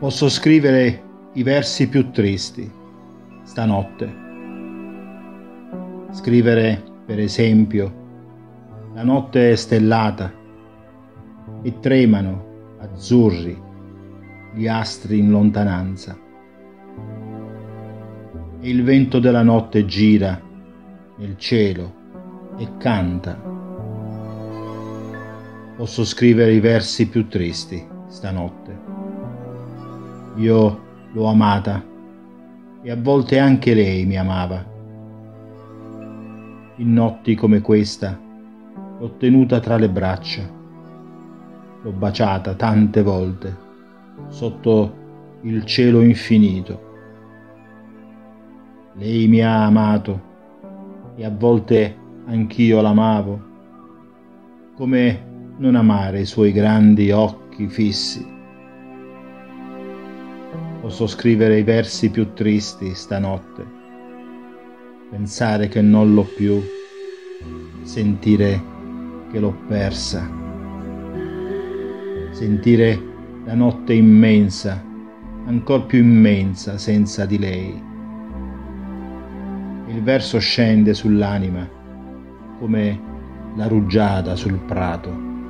Posso scrivere i versi più tristi stanotte. Scrivere, per esempio, la notte è stellata e tremano azzurri gli astri in lontananza. E il vento della notte gira nel cielo e canta. Posso scrivere i versi più tristi stanotte. Io l'ho amata e a volte anche lei mi amava. In notti come questa l'ho tenuta tra le braccia, l'ho baciata tante volte sotto il cielo infinito. Lei mi ha amato e a volte anch'io l'amavo. Come non amare i suoi grandi occhi fissi? Posso scrivere i versi più tristi stanotte, pensare che non l'ho più, sentire che l'ho persa, sentire la notte immensa, ancor più immensa senza di lei. Il verso scende sull'anima come la rugiada sul prato.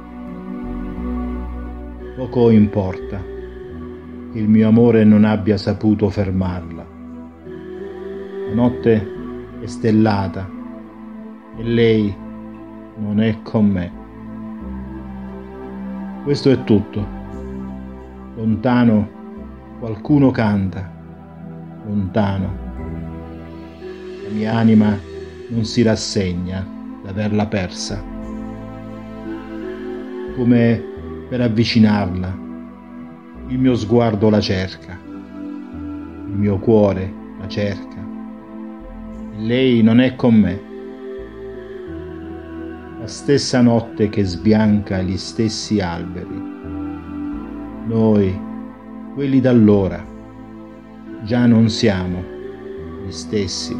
Poco importa che il mio amore non abbia saputo fermarla. La notte è stellata e lei non è con me. Questo è tutto. Lontano qualcuno canta, lontano. La mia anima non si rassegna d'averla persa. Come per avvicinarla, il mio sguardo la cerca, il mio cuore la cerca, e lei non è con me. La stessa notte che sbianca gli stessi alberi, noi, quelli d'allora, già non siamo gli stessi.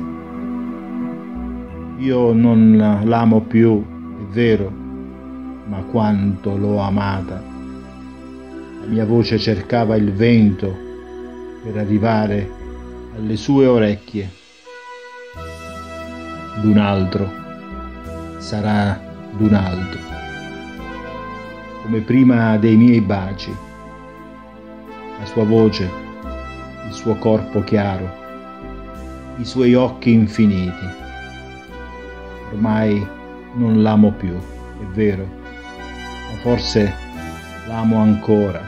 Io non l'amo più, è vero, ma quanto l'ho amata. La mia voce cercava il vento per arrivare alle sue orecchie. D'un altro, sarà d'un altro, come prima dei miei baci. La sua voce, il suo corpo chiaro, i suoi occhi infiniti. Ormai non l'amo più, è vero, ma forse l'amo ancora.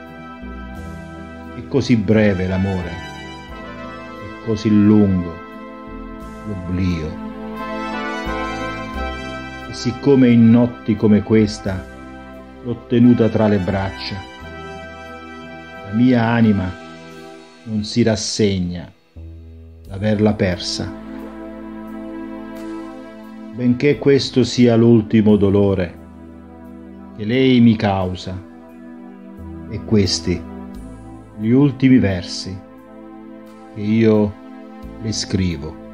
È così breve l'amore, è così lungo l'oblio. E siccome in notti come questa l'ho tenuta tra le braccia, la mia anima non si rassegna d'averla persa. Benché questo sia l'ultimo dolore che lei mi causa, e questi gli ultimi versi che io le scrivo.